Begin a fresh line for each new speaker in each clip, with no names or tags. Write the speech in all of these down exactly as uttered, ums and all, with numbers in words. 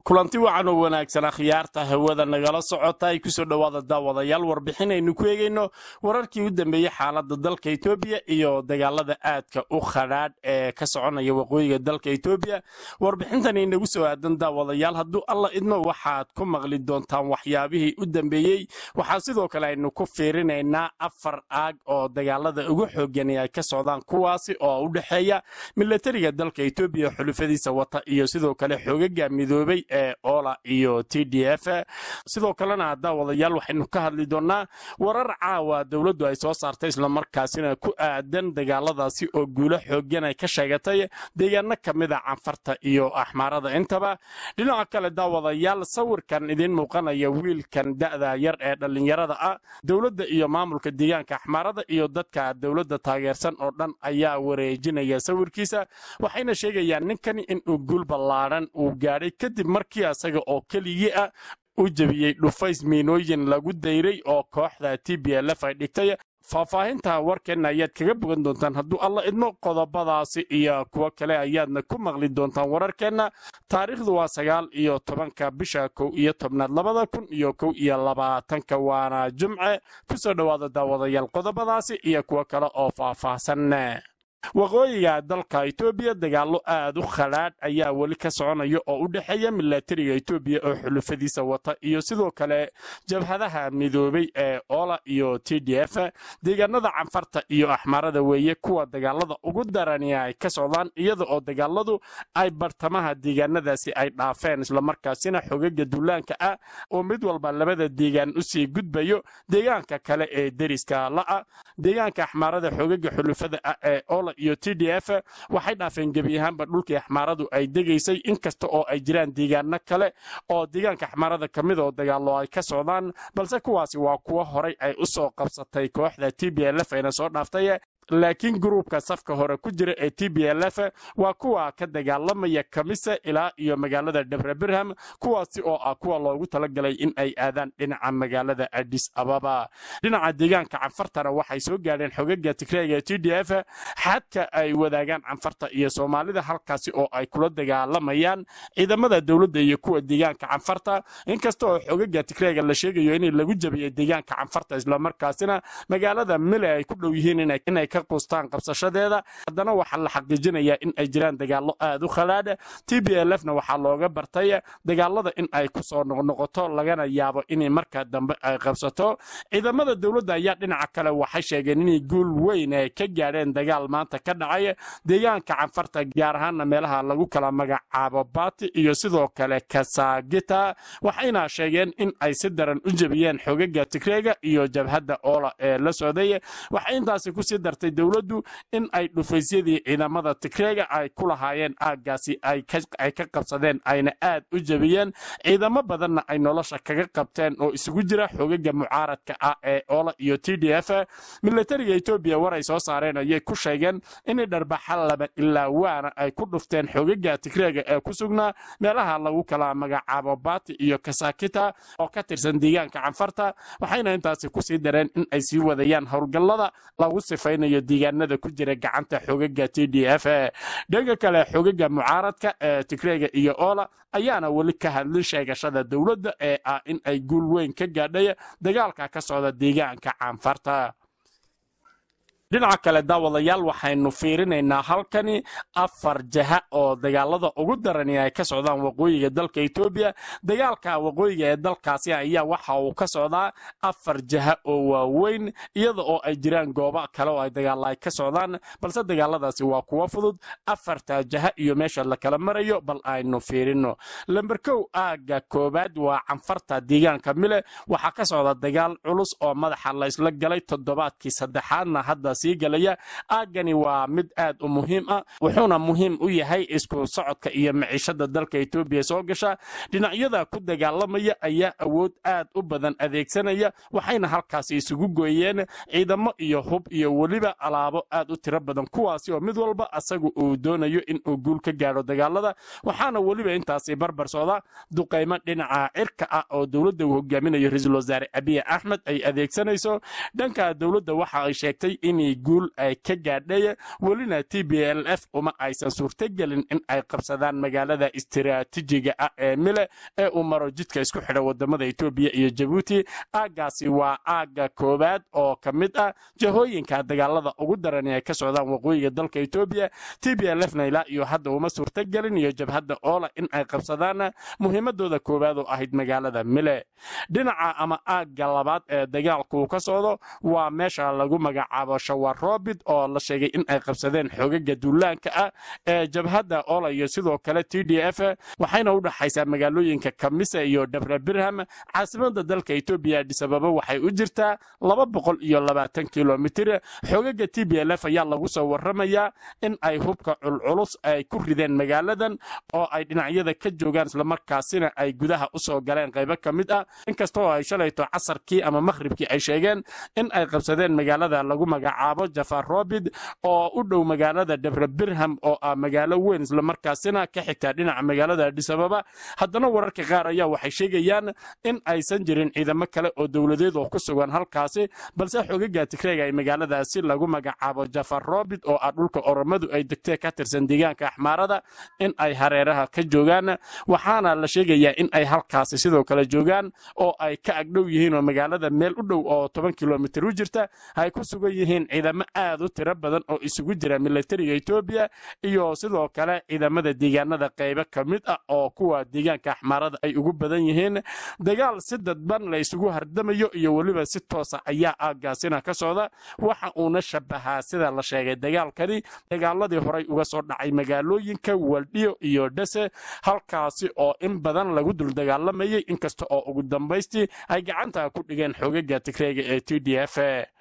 kulanti wacan oo wanaagsan akhyaarta hawada nagala socota ay ku soo dhawaada daawadayaal warbixinaynu ku eegayno wararkii u dambeeyay xaaladda dalka Itoobiya iyo dagaalada aadka u khadhaadh ee ka soconaya waqooyiga dalka Itoobiya warbixintan inagu soo aadan daawadayaal hadduu alla idmo waxaad ku maqli doontaan waxyaabihii u dambeeyay waxaa sidoo kale aynu ku fiirinaynaa afar aag oo dagaalada ugu xooggan ay ka socdaan kuwaasi oo u dhaxeeya militariga dalka Itoobiya xulufadiisa wata iyo sidoo kale xoogaga midoobay ee Ola iyo T D F sidoo kalena daawadayaal waxaynu ka hadli doonaa warar caawa dawladdu ay soo saartay isla markaasina ku aadan dagaaladaasi oo guulo xooggan ay ka sheegatay deegaano kamid ah Canfarta iyo Axmaarada intaba dhinaca kale daawadayaal sawirkan idin muuqanaya wiilkan da'da yar ee dhalinyarada ah dawladda iyo maamulka deegaanka Axmaarada iyo dadka dawladda taageersan oo dhan ayaa wareejinaya sawirkiisa waxayna sheegayaan ninkani in uu guul ballaaran uu gaaray kadib markii asaga oo keligii ah u jabiyay dhufays miinooyin lagu dayray oo kooxda T B L F ay dhigtay faahfaahinta warkeena ayaad kaga bogan doontaan hadduu alla idmo qodobadaasi iyo kuwo kale ayaadna ku maqli doontaan wararkeena taariikhdu waa sagaal iyo tobanka bisha kow iyo tobnaad labada kun iyo kow iyo labaatanka waana jumce kusoo dhawaada daawadayaal qodobadaasi iyo kuwo kale oo faahfaahsan waqooyiga dalka Itoobiya dagaalo aad u khadhaadh ayaa wali ka soconaya oo u dhaxeeya militariga Itoobiya oo xulufadiisa wata iyo sidoo kale jabhadaha midoobay ee Ola iyo T D F deegaanada Canfarta iyo Axmaarada weeye kuwa dagaalada ugu daran ay ka socdaan iyada oo dagaaladu ay bartamaha deegaanadaasi ay dhaafeen isla markaasina xogaga duulaanka ah oo mid walba labada deegaan u sii gudbayo deegaanka kale ee deriska la deegaanka Axmaarada xogaga xulufada ah ee Ola iyo T D F waxay dhaafeen gabi ahaanba dhulkii Axmaaradu ay degaysay inkasta oo ay jiraan deegaano kale oo deegaanka Axmaarada kamid oo dagaalo ay ka socdaan balse kuwaasi waa kuwa horay ay u soo qabsatay kooxda T B L F ayna soo dhaaftay laakiin gruubka safka hore ku jira ee T B L F waa kuwa ka dagaalamaya Kamisa ilaa iyo magaalada Debre Birham kuwaasi oo ah kuwa loogu talagalay in ay aadaan dhinaca magaalada Addis Ababa dhinaca deegaanka Canfartana waxay soo gaareen xogaga Tigreega ee T D F xadka ay wadaagaan Canfarta iyo Soomaalida halkaasi oo ay kula dagaalamayaan ciidamada dawladda iyo kuwa deegaanka Canfarta inkasta oo xogaga Tigreega la sheegayo in lagu jabiyay deegaanka Canfarta isla markaasina magaalada Mile ay ku dhow yihiin inay qustaan qabsashadeeda haddana waxa la xaqiijinayaa in ay jiraan dagaalo aad u khalaad T B L F na waxa looga bartay dagaalada in ay ku soo noqnoqoto lagana yaabo in marka dambe ay qabsato ciidamada dawladda ayaa dhinaca kale waxay sheegeen in guul weyn ay ka gaareen dagaal maanta ka dhacay deegaanka Canfarta gaar ahaan meelaha lagu kala magacaabo Baati iyo sidoo kale Kasagita waxayna sheegeen in ay si daran u jabiyeen xogaga Tigreega iyo jabhadda Ola ee la socday waxay intaas ku sii dartay dawladdu in ay dhufaysyadii ciidamada Tigreega ay ku lahaayeen aagaasi ay ka qabsadeen ayna aad u jabiyeen ciidamo badanna ay nolosha kaga qabteen oo isugu jira xogaga mucaaradka ah ee Ola iyo T D F militariga Itoobiya waray soo saareen ayay ku sheegeen in dharbaxal laba ilaa waana ay ku dhufteen xogaga Tigreega ee ku sugnaa meelaha lagu kala magacaabo Baati iyo Kasakita oo ka tirsan deegaanka Canfarta waxayna intaasi ku sii dareen in ay sii wadayaan howlgallada lagu sifaynayo deegaanada ku jira gacanta xogaga T D F dhaga kale xogaga mucaaradka ee Tigreega iyo Ola ayaana wali ka hadlin sheegashada dawladda ee ah in ay guul weyn ka gaadhay dagaalka ka socda deegaanka Canfarta dhinaca kale daawadayaal waxaynu fiirinaynaa halkani afar jaha oo dagaalada ugu daran ay ka socdaan waqooyiga dalka Itoobiya dagaalka waqooyiga ee dalkaasi ayaa waxa uu ka socdaa afar jaha oo waaweyn iyada oo ay jiraan goobo kale oo ay dagaal ka socdaan balse dagaaladaasi waa kuwa fudud afarta jaha iyo meesha la kala marayo bal aynu fiirino lambar kow aaga koobaad waa Canfarta deegaanka Mile waxa ka socda dagaal culus oo madaxa la isla galay toddobaadkii saddexaadna hadda sii galaya aagani waa mid aad u muhiim ah wuxuuna muhiim u yahay isku socodka iyo maciishada dalka Itoobiya soo gasha dhinacyada ku dagaalamaya ayaa awood aad u badan adeegsanaya waxayna halkaas isugu gooyeen ciidamo iyo hub iyo waliba alaabo aad u tiro badan kuwaasi oo mid walba asagu uu doonayo in uu guul ka gaaro dagaalada waxaana waliba intaasi barbar socda duqeymo dhinaca cirka ah oo dawladda uu hogaaminayo Ra'iisul Wasaare Abiy Ahmed ay adeegsanayso dhanka dawladda waxa ay sheegtay in inay guul ay ka gaadhay welina T B L F uma aysan suurtagelin in ay qabsadaan magaalada istiraatiijiga ah ee Mile ee uu maro jidka isku xidha wadamada Itoobiya iyo Djibouti. aagaasi waa aaga koobaad oo ka mid ah jahooyinka dagaalada ugu daran ee ka socdaan waqooyiga dalka Itoobiya. T B L F ilaa iyo hadda uma suurtagelin iyo jabhadda Oola in ay qabsadaan muhiimadooda koobaad oo ahayd magaalada Mile. dhinaca ama aaga labaad ee dagaalku ka socdo waa meesha lagu magacaabo Shawarobid oo la sheegay in ay qabsadeen xogaga duulaanka ah ee jabhadda Oola iyo sidoo kale T D F, waxayna u dhaxaysaa magaalooyinka Kamisa iyo Dabra Birham. caasimada dalka Itoobiya Addis Ababa waxay u jirtaa laba boqol iyo labaatan kiiloomitir. xogaga T B L F ayaa lagu soo waramayaa in ay hubka culculus ay ku rideen magaaladan oo ay dhinacyada ka joogaan isla markaasina ay gudaha u soo galeen qaybo ka mid ah, inkastoo ay shalayto casarkii ama maghribkii ay sheegeen in ay qabsadeen magaalada lagu magacaabo Jafarobid oo u dhow magaalada Dabra Birham oo ah magaalo weyn isla markaasina ka xigta dhinaca magaalada Addis Ababa. haddana wararka qaar ayaa waxay sheegayaan in aysan jirin ciidamo kale oo dowladeed oo ku sugan halkaasi, balse xogaga Tigreega ay magaaladaasi lagu magacaabo Jafarobid oo ah dhulka Oromadu ay degtay ka tirsan deegaanka Axmaarada in ay hareeraha ka joogaan. waxaana la sheegayaa in ay halkaasi sidoo kale joogaan oo ay ka agdhow yihiin oo magaalada meel u dhow oo toban kiiloomitir u jirta ay ku sugan yihiin ciidamo aad u tiro badan oo isugu jira militariga Itoobiya iyo sidoo kale ciidamada deegaanada qaybo ka mid ah oo kuwa deegaanka Axmaarada ay ugu badan yihiin. dagaal si dadban la isugu hardamayo iyo waliba si toos ah ayaa aagaasina ka socda, waxa uuna shabahaa sida la sheegay dagaalkani dagaaladii horay uga soo dhacay magaalooyinka Waldhiyo iyo Dhase, halkaasi oo in badan lagu dul dagaalamayay inkasta oo ugu dambaystii ay gacanta ku dhigeen xogaga Tigreega ee T D F.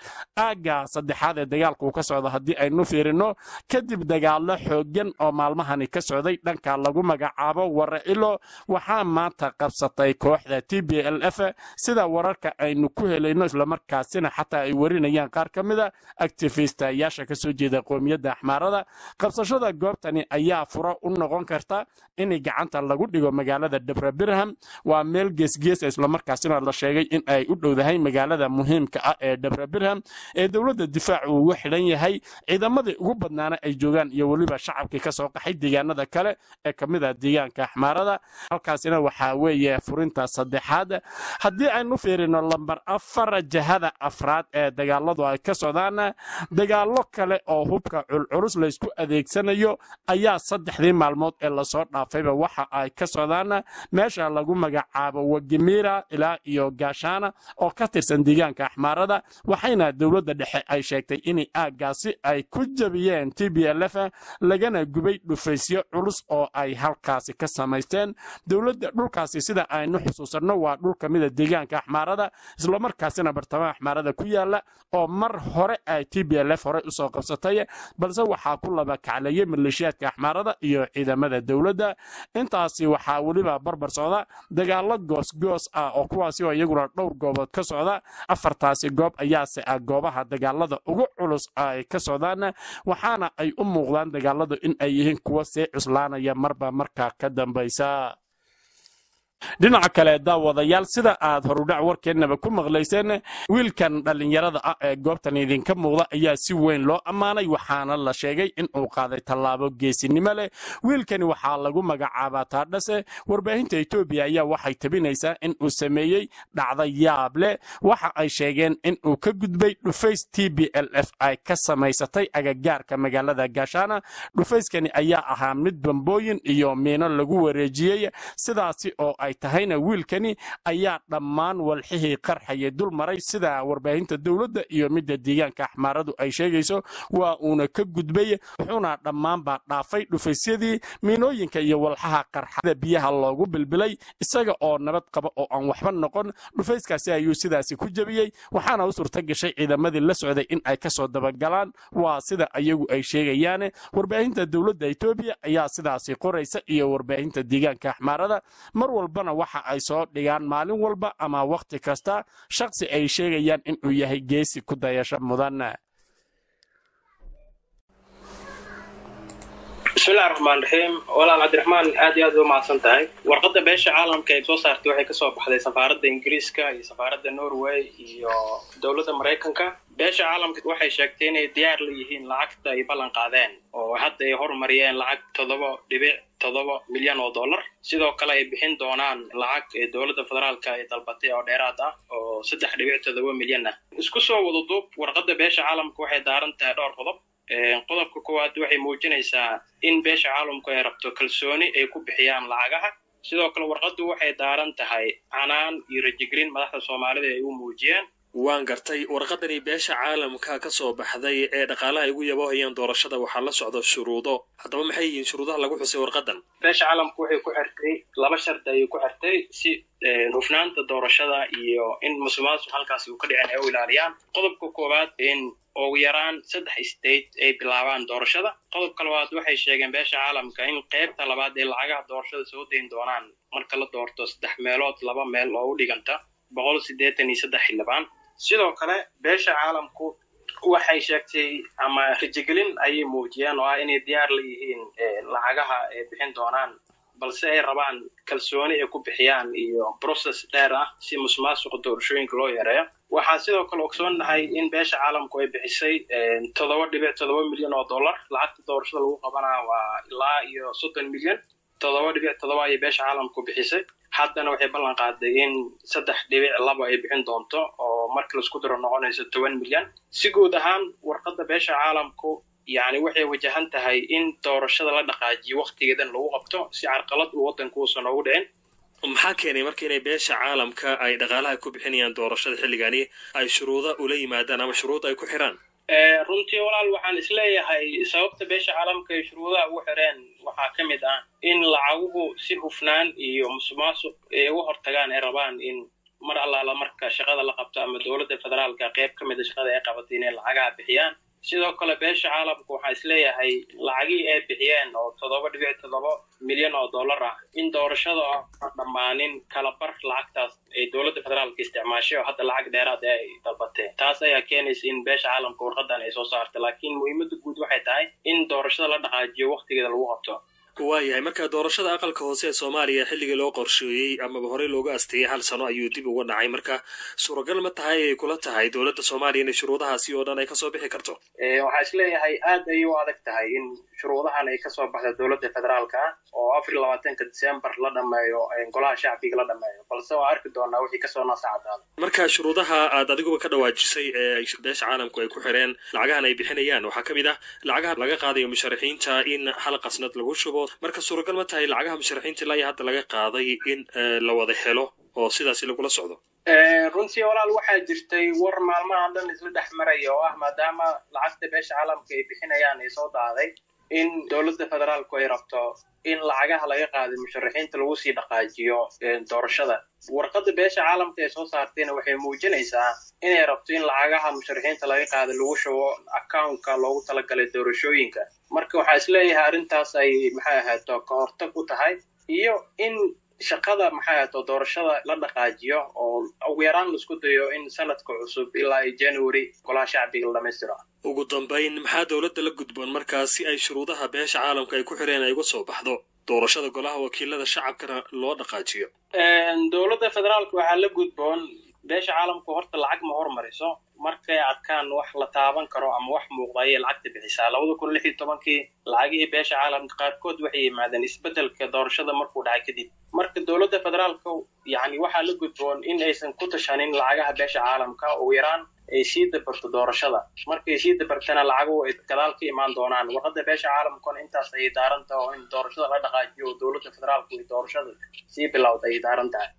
aaga saddexaad ee dagaalku ka socda haddii aynu fiirino kadib dagaalo xoogan oo maalmahani ka socday dhanka lagu magacaabo Warailo, waxaa maanta qabsatay kooxda T B L F sida wararka aynu ku helayno, isla markaasina xataa ay warinayaan qaar ka mid ah activistayaasha ka soo jeeda qoomiyadda Axmaarada. qabsashada goobtani ayaa furo u noqon karta in gacanta lagu dhigo magaalada Dabra Birham. waa meel geesgees isla markaasina la sheegay in ay u dhowdahay magaalada muhiimka ah ee Dabra Birham ee dowladda difaacu ugu xidhan yahay, ciidamadii ugu badnaana ay joogaan iyo waliba shacabkii ka soo qaxay deegaanada kale ee ka mid ah deegaanka Axmaarada. halkaasina waxaa weeye furinta saddexaad. haddii aynu fiirino lambar afar jahada afraad ee dagaaladu ay ka socdaan, dagaalo kale oo hubka culculus la isku adeegsanayo ayaa saddexdii maalmood ee lasoo dhaafayba waxa ay ka socdaan meesha lagu magacaabo Wagimira ilaa iyo Gaashana oo ka tirsan deegaanka Axmaarada. waxayna dowladda dhexe ay sheegtay in aagaasi ay ku jabiyeen T B L F lagana gubay dhufaysyo culus oo ay halkaasi ka samaysteen. dowladda dhulkaasi sida aynu xusuusanno waa dhul ka mid ah deegaanka Axmaarada isla markaasina bartamaha Axmaarada ku yaala oo mar hore ay T B L F hore u soo qabsatay, balse waxaa ku laba kaclayay maleeshiyaadka Axmaarada iyo ciidamada dowladda. intaasi waxaa waliba barbar socda dagaalo goosgoos ah oo kuwaasi oo iyaguna dhowr goobood ka socda. afartaasi goob ayaa se goobaha dagaalada ugu culus ay ka socdaan, waxaana ay u muuqdaan dagaaladu in ay yihiin kuwa see cuslaanaya marba marka ka dambaysa. dhinaca kale daawadayaal sida aad horudhac warkeennaba ku maqlayseen, wiilkan dhallinyarada ah ee goobtan idinka muuqda ayaa si weyn loo ammaanay, waxaana la sheegay in uu qaaday tallaabo geesinimo leh. wiilkani waxaa lagu magacaabaa Taadhase. warbaahinta Itoobiya ayaa waxay tabinaysaa in uu sameeyey dhacdo yaab leh. waxa ay sheegeen in uu ka gudbay dhufays T B L F ay ka samaysatay agagaarka magaalada Gaashana. dhufayskani ayaa ahaa mid bambooyin iyo miino lagu wareejiyey, sidaasi oo ay tahayna wiilkani ayaa dhammaan walxihii qarxayay dul maray sida warbaahinta dowladda iyo midda deegaanka Axmaaradu ay sheegayso. waa uuna ka gudbay, wuxuuna dhammaanba dhaafay dhufaysyadii miinooyinka iyo walxaha qarxada biyaha loogu bilbilay isaga oo nabad qaba oo aan waxba noqon. dhufayskaasi ayuu sidaasi ku jabiyey, waxaana u suurta gashay ciidamadii la socday in ay ka soo dabagalaan. waa sida ayagu ay sheegayaan. warbaahinta dowladda Itoobiya ayaa sidaasi qoraysa iyo warbaahinta deegaanka Axmaarada. mar walba waxa ay soo dhigaan maalin walba ama waqti kasta shakhsi ay sheegayaan in uu yahay geesi ku dayasho mudan.
bismillaahir rahmaanir rahiim. walaal Cabdiraxmaan aad iyo aad u mahadsan tahay. warqadda beesha caalamka ay soo saartay waxay ka soo baxday safaaradda Ingiriiska iyo safaaradda Norway iyo dowladda Mareykanka. beesha caalamka waxay sheegtay inay diyaar la yihiin lacagta ay ballan qaadeen oo hadda ay horumariyeen lacag toddoba dhibic toddoba milyan oo dollar sidoo kale ay bixin doonaan lacag ee dowladda federaalka ay dalbatay oo dheeraad ah oo saddex dhibic toddoba milyan ah isku soo wada duub warqadda beesha caalamka waxay daaran tahay dhowr qodob qodobka koowaad waxay muujinaysaa in beesha caalamku ay rabto kalsooni ay ku bixiyaan lacagaha sidoo kale warqaddu waxay daaran tahay canaan iyo rajigelin madaxda Soomaalida ay u muujiyeen
waan gartay warqadani beesha caalamka ka soo baxday ee dhaqaalaha ay ugu yaboohayaan doorashada waxaa la socda shuruudo haddaba maxay yihiin shuruudaha lagu xusay warqadan
beesha caalamku waxay ku xirtay laba shardi ay ku xirtay si hufnaanta doorashada iyo in musuqmaasuq halkaas uu ka dhicin ay u ilaaliyaan qodobka koowaad in ugu yaraan saddex state ay bilaabaan doorashada qodobka labaad waxay sheegeen beesha caalamka in qaybta labaad ee lacagaha doorashada soo deyn doonaan marka la doorto saddex meelood laba meel oo u dhiganta boqol siddeetan iyo saddex xildhibaan sidoo kale beesha caalamku waxay sheegtay ama rajigelin ayay muujiyeen oo ah inay diyaar la yihiin lacagaha ay bixin doonaan balse ay rabaan kalsooni ay ku bixiyaan iyo process dheer ah si musuqmaasuqa doorashooyinka loo yareeyo waxaan sidoo kale ogsoonahay in beesha caalamku ay bixisay toddoba dhibic toddoba milyan oo dollar lacagta doorashada lagu qabanaa waa ilaa iyo soddon milyan toddoba dhibic toddoba ayay beesha caalamku bixisay haddana waxay ballan qaaday in saddex dhibic laba ay bixin doonto oo marka la isku daro noqonayso toban milyan si guud ahaan warqadda beesha caalamku yani waxay wajahan tahay in doorashada la dhaqaajiyo waqtigeedan lagu qabto si carqalad uu waddanku uusan ugu dhicin
maxaa keenay marka inay beesha caalamka ay dhaqaalaha ku bixinayaan doorashada xilligani ay shuruudo ula yimaadaan ama shuruud ay ku xiraan
runtii walaal waxaan isleeyahay sababta beesha caalamka ay shuruudaha ugu xireen waxaa ka mid ah in lacaguhu si hufnaan iyo musuqmaasuq ay uga hortagaan ay rabaan in mar allaala marka shaqada la qabto ama dowladda federaalka qayb ka mid a shaqada ay qabatay inay lacagaha bixiyaan sidoo kale beesha caalamku waxaa isleeyahay lacagii ay bixiyeen oo toddoba dhibic toddoba milyan oo dollar ah in doorashada aan dhammaanin kala bar lacagtaas ay dowladda federaalka isticmaashay oo hadda lacag dheeraad ay dalbateen taas ayaa keenaysa in beesha caalamka warqadan ay soo saartay laakiin muhiimadda guud waxay tahay in doorashada la dhaqaajiyo waqtigeeda lagu qabto
waayahay marka doorashada aqalka hoose ee Soomaaliya xilliga loo qorsheeyay ama hore looga asteeyay hal sano ayuu dib uga dhacay marka suuragal ma tahay ay kula tahay dowladda Soomaaliya in shuruudahaasi oo dhan ay ka soo bixi karto
ee waxa isleeyahay aad ay u adag tahay in shuruudahan ay ka soo baxdo dowladda federaalka oo afar iyo labaatanka December la dhameeyo ee golaha shacbiga la dhameeyo balse waa arki doonaa wixii ka soo naasacadaada
marka shuruudaha aad adigu ka dhawaajisay ee beesha caalamku ay ku xireen lacagahan ay bixinayaan waxa kamid ah lacagaha laga qaadayo musharaxiinta in hal qasnad lagu shubo marka suuragal ma tahay lacagaha musharaxiinta ilaa hadda laga qaaday in la wada helo oo sidaas lagula socdo
runtii walaal waxaa jirtay war maalmahan dhan isla dhex maraya oo ah maadaama lacagta beesha caalamka ay bixinayaan ay soo daaday in dowladda federaalku ay rabto in lacagaha laga qaaday musharaxiinta lagu sii dhaqaajiyo doorashada warqadda beesha caalamka ay soo saartayna waxay muujinaysaa inay rabto in lacagaha musharaxiinta laga qaaday lagu shubo accountka loogu talagalay doorashooyinka marka waxaa isleeyahay arrintaas ay maxay ahaato ka hortag u tahay iyo in shaqada maxay ahaato doorashada la dhaqaajiyo oo ugu yaraan laisku dayo in sanadka cusub ilaa January golaha shacbiga la dhammaystiro
ugu dambayn maxaa dowladda la gudboon markaas si ay shuruudaha beesha caalamka ay ku xireen ay uga soo baxdo doorashada golaha wakiilada shacabkana loo dhaqaajiyo
dowladda federaalka waxaa la gudboon beesha caalamku horta lacag ma hormariso markay arkaan wax la taaban karo ama wax muuqda ayay lacagta bixisaa labada kun lix iyo tobankii lacagihii beesha caalamka qaarkood waxay yimaadeen isbeddelka doorashada markuu dhacay kadib marka dowladda federaalka yani waxaa la gudboon in aysan ku tashanin lacagaha beesha caalamka ugu yaraan ay sii dabarto doorashada markay sii dabartana lacaguhu ay gadaal ka imaan doonaan warqadda beesha caalamkuna intaas ayay daaran tahay oo in doorashada la dhaqaajiyo dowladda federaalku ay doorashada sii bilowda ayay daaran tahay